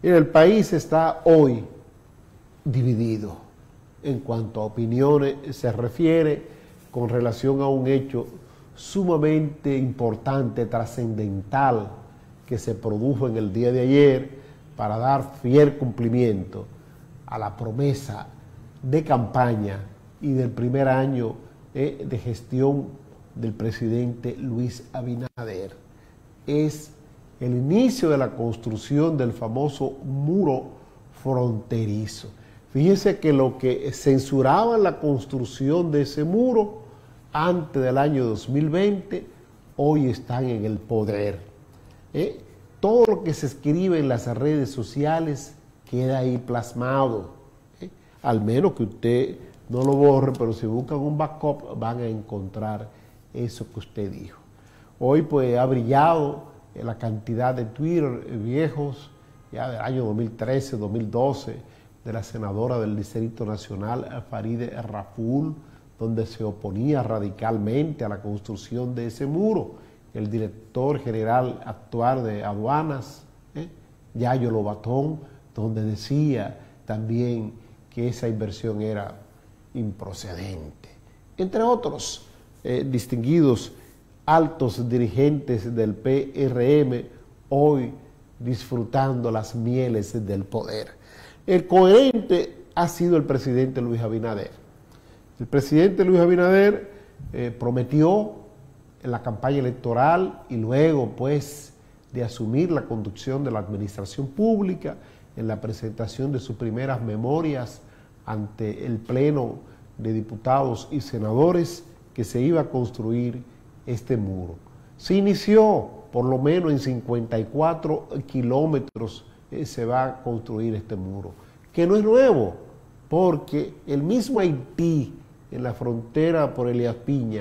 El país está hoy dividido en cuanto a opiniones se refiere con relación a un hecho sumamente importante, trascendental, que se produjo en el día de ayer para dar fiel cumplimiento a la promesa de campaña y del primer año de gestión del presidente Luis Abinader. Es el inicio de la construcción del famoso muro fronterizo. Fíjense que lo que censuraba la construcción de ese muro antes del año 2020, hoy están en el poder. Todo lo que se escribe en las redes sociales queda ahí plasmado. Al menos que usted no lo borre, pero si buscan un backup van a encontrar eso que usted dijo. Hoy pues ha brillado la cantidad de Twitter viejos, ya del año 2013, 2012, de la senadora del Distrito Nacional, Farideh Raful, donde se oponía radicalmente a la construcción de ese muro. El director general actual de aduanas, Yayo Lobatón, donde decía también que esa inversión era improcedente. Entre otros distinguidos altos dirigentes del PRM, hoy disfrutando las mieles del poder. El coherente ha sido el presidente Luis Abinader. El presidente Luis Abinader prometió en la campaña electoral y luego pues de asumir la conducción de la administración pública en la presentación de sus primeras memorias ante el Pleno de Diputados y Senadores que se iba a construir este muro. Se inició por lo menos en 54 kilómetros se va a construir este muro, que no es nuevo, porque el mismo Haití en la frontera por Elías Piña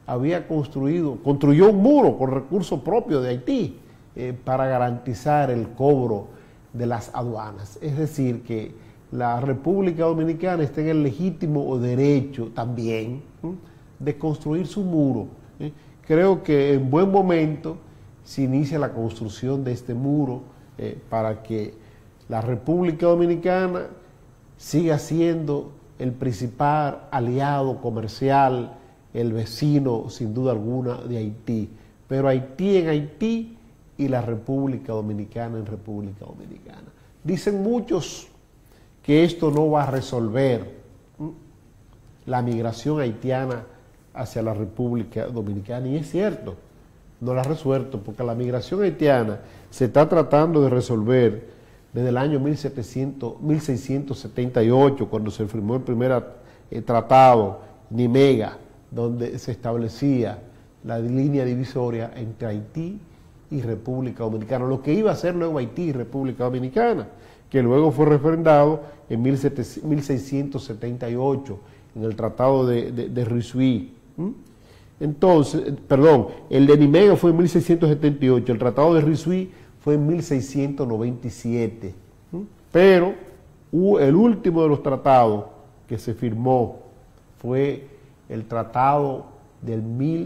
construyó un muro con recursos propios de Haití para garantizar el cobro de las aduanas. Es decir, que la República Dominicana está en el legítimo derecho también de construir su muro. Creo que en buen momento se inicia la construcción de este muro para que la República Dominicana siga siendo el principal aliado comercial, el vecino sin duda alguna de Haití, pero Haití en Haití y la República Dominicana en República Dominicana. Dicen muchos que esto no va a resolver la migración haitiana hacia la República Dominicana, y es cierto, no la ha resuelto, porque la migración haitiana se está tratando de resolver desde el año 1678, cuando se firmó el primer tratado, Nimega, donde se establecía la línea divisoria entre Haití y República Dominicana, lo que iba a ser luego Haití y República Dominicana, que luego fue refrendado en 1678 en el Tratado de Risuí. Entonces, perdón, el de Nimega fue en 1678, el Tratado de Risuí fue en 1697, pero el último de los tratados que se firmó fue el Tratado del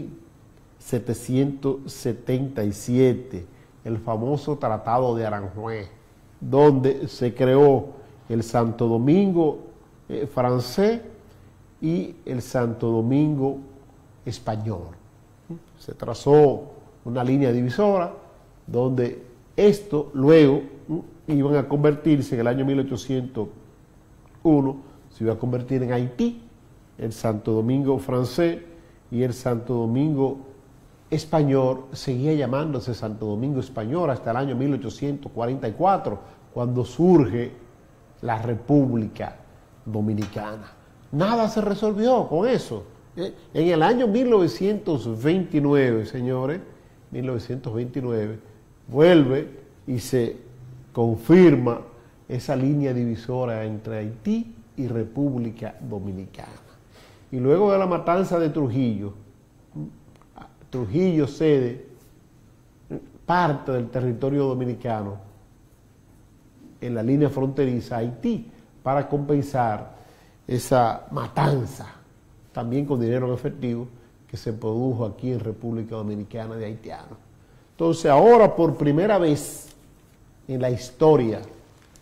1777, el famoso Tratado de Aranjuez, donde se creó el Santo Domingo francés y el Santo Domingo español. Se trazó una línea divisora donde esto luego iban a convertirse en el año 1801, se iba a convertir en Haití, el Santo Domingo francés, y el Santo Domingo español seguía llamándose Santo Domingo español hasta el año 1844, cuando surge la República Dominicana. Nada se resolvió con eso. En el año 1929, señores, 1929, vuelve y se confirma esa línea divisora entre Haití y República Dominicana. Y luego de la matanza de Trujillo, Trujillo cede parte del territorio dominicano en la línea fronteriza a Haití para compensar esa matanza, también con dinero en efectivo, que se produjo aquí en República Dominicana de haitianos. Entonces ahora por primera vez en la historia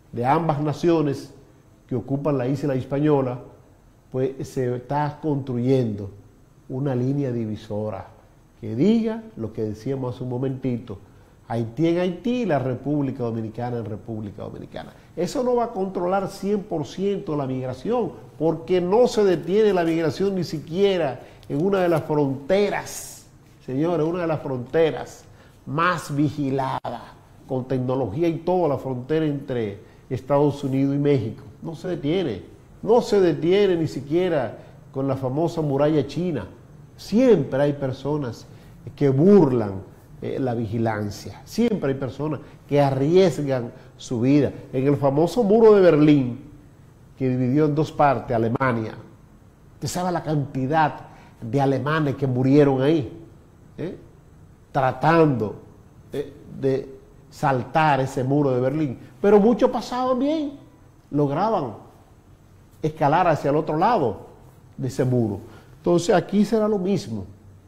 de ambas naciones que ocupan la isla española, pues se está construyendo una línea divisora que diga lo que decíamos hace un momentito: Haití en Haití y la República Dominicana en República Dominicana. Eso no va a controlar 100% la migración, porque no se detiene la migración ni siquiera en una de las fronteras, señores, una de las fronteras más vigilada, con tecnología y toda la frontera entre Estados Unidos y México. No se detiene ni siquiera con la famosa muralla china. Siempre hay personas que burlan la vigilancia, siempre hay personas que arriesgan su vida. En el famoso muro de Berlín, que dividió en dos partes Alemania, usted sabe la cantidad de alemanes que murieron ahí, tratando de saltar ese muro de Berlín, pero muchos pasaban bien, lograban escalar hacia el otro lado de ese muro. Entonces aquí será lo mismo,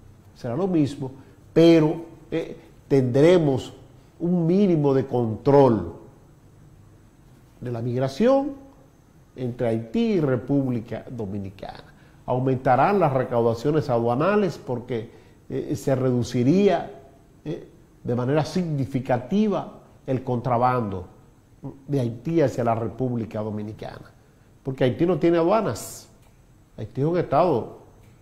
pero tendremos un mínimo de control de la migración entre Haití y República Dominicana. Aumentarán las recaudaciones aduanales porque se reduciría de manera significativa el contrabando de Haití hacia la República Dominicana, porque Haití no tiene aduanas. Haití es un estado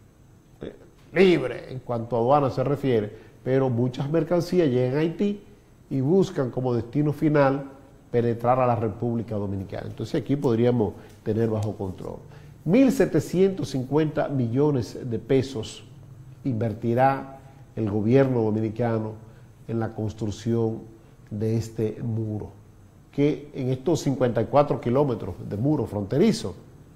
libre en cuanto a aduanas se refiere, pero muchas mercancías llegan a Haití y buscan como destino final penetrar a la República Dominicana. Entonces aquí podríamos tener bajo control. 1.750 millones de pesos invertirá el gobierno dominicano en la construcción de este muro, que en estos 54 kilómetros de muro fronterizo,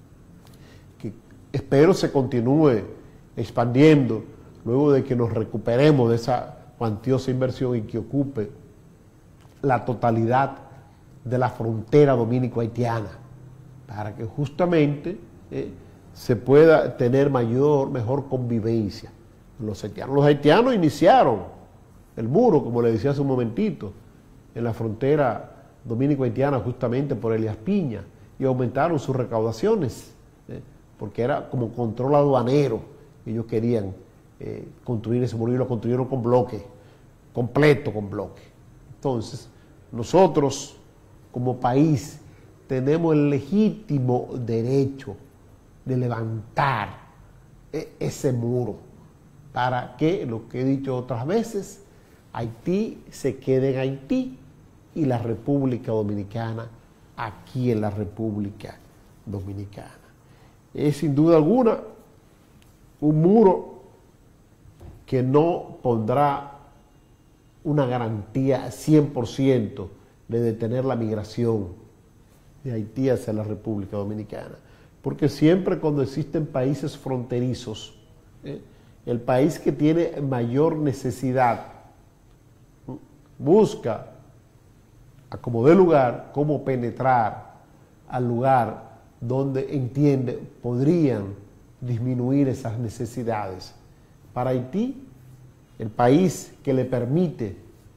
que espero se continúe expandiendo luego de que nos recuperemos de esa cuantiosa inversión y que ocupe la totalidad de la frontera dominico-haitiana, para que justamente se pueda tener mejor convivencia. Los haitianos iniciaron el muro, como le decía hace un momentito, en la frontera dominico-haitiana justamente por Elías Piña, y aumentaron sus recaudaciones, porque era como control aduanero. Ellos querían construir ese muro y lo construyeron con bloque, completo con bloque. Entonces, nosotros como país tenemos el legítimo derecho de levantar ese muro para que, lo que he dicho otras veces, Haití se quede en Haití y la República Dominicana aquí en la República Dominicana. Es sin duda alguna un muro que no pondrá una garantía 100% de detener la migración de Haití hacia la República Dominicana, porque siempre cuando existen países fronterizos, el país que tiene mayor necesidad busca, a como dé lugar, cómo penetrar al lugar donde entiende podrían disminuir esas necesidades. Para Haití, el país que le permite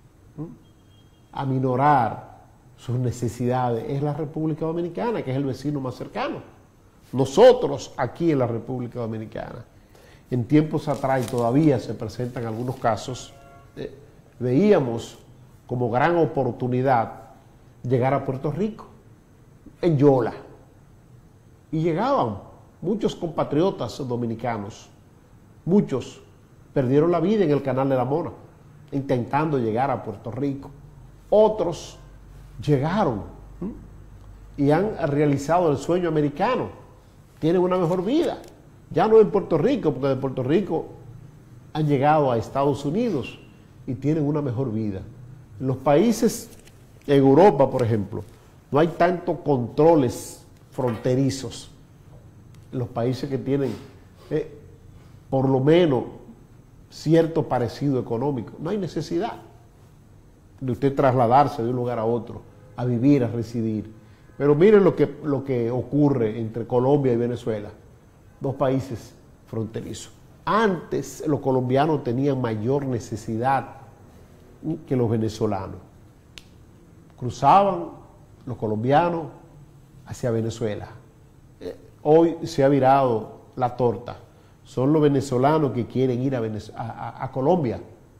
aminorar sus necesidades es la República Dominicana, que es el vecino más cercano. Nosotros aquí en la República Dominicana, en tiempos atrás y todavía se presentan algunos casos, veíamos como gran oportunidad llegar a Puerto Rico, en Yola, y llegaban muchos compatriotas dominicanos, muchos perdieron la vida en el Canal de la Mona, intentando llegar a Puerto Rico. Otros llegaron y han realizado el sueño americano, tienen una mejor vida, ya no en Puerto Rico, porque de Puerto Rico han llegado a Estados Unidos y tienen una mejor vida. En los países, en Europa, por ejemplo, no hay tantos controles fronterizos. En los países que tienen, por lo menos, cierto parecido económico, no hay necesidad de usted trasladarse de un lugar a otro, a vivir, a residir. Pero miren lo que ocurre entre Colombia y Venezuela, dos países fronterizos. Antes los colombianos tenían mayor necesidad que los venezolanos. Cruzaban los colombianos hacia Venezuela. Hoy se ha virado la torta. Son los venezolanos que quieren ir a Colombia,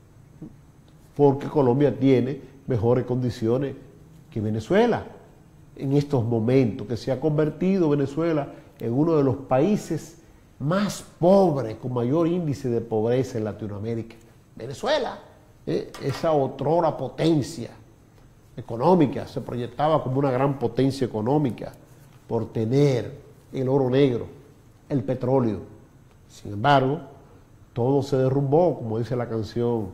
porque Colombia tiene mejores condiciones que Venezuela en estos momentos, que se ha convertido Venezuela en uno de los países más pobres, con mayor índice de pobreza en Latinoamérica. Venezuela, esa otrora potencia económica, se proyectaba como una gran potencia económica por tener el oro negro, el petróleo. Sin embargo, todo se derrumbó, como dice la canción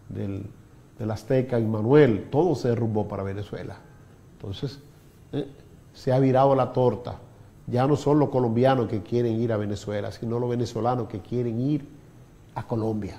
del azteca Immanuel, todo se derrumbó para Venezuela. Entonces, se ha virado la torta. Ya no son los colombianos que quieren ir a Venezuela, sino los venezolanos que quieren ir a Colombia.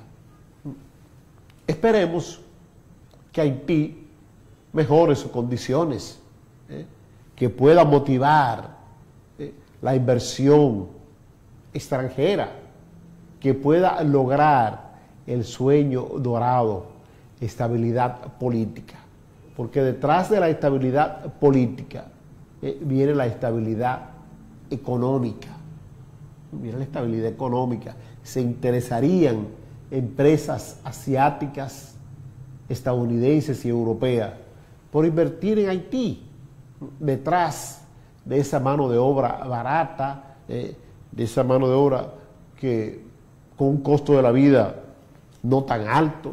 Esperemos que Haití mejore sus condiciones, que pueda motivar la inversión extranjera, que pueda lograr el sueño dorado, estabilidad política. Porque detrás de la estabilidad política viene la estabilidad económica. Viene la estabilidad económica. Se interesarían empresas asiáticas, estadounidenses y europeas por invertir en Haití, detrás de esa mano de obra barata, de esa mano de obra que con un costo de la vida no tan alto.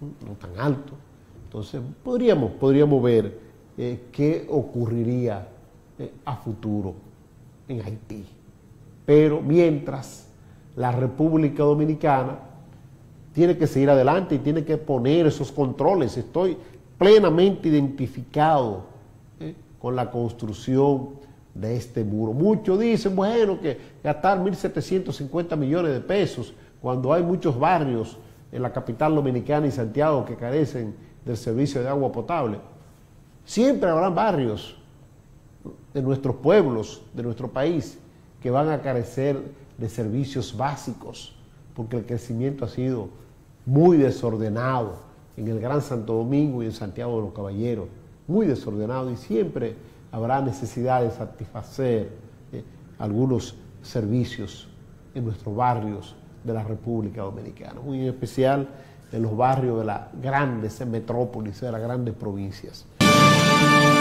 Entonces podríamos ver qué ocurriría a futuro en Haití. Pero mientras, la República Dominicana tiene que seguir adelante y tiene que poner esos controles. Estoy plenamente identificado con la construcción de este muro. Muchos dicen, bueno, que gastar 1.750 millones de pesos cuando hay muchos barrios en la capital dominicana y Santiago que carecen del servicio de agua potable. Siempre habrán barrios de nuestros pueblos, de nuestro país, que van a carecer de servicios básicos, porque el crecimiento ha sido muy desordenado en el Gran Santo Domingo y en Santiago de los Caballeros, muy desordenado, y siempre habrá necesidad de satisfacer algunos servicios en nuestros barrios de la República Dominicana, muy en especial en los barrios de las grandes metrópolis, de las grandes provincias.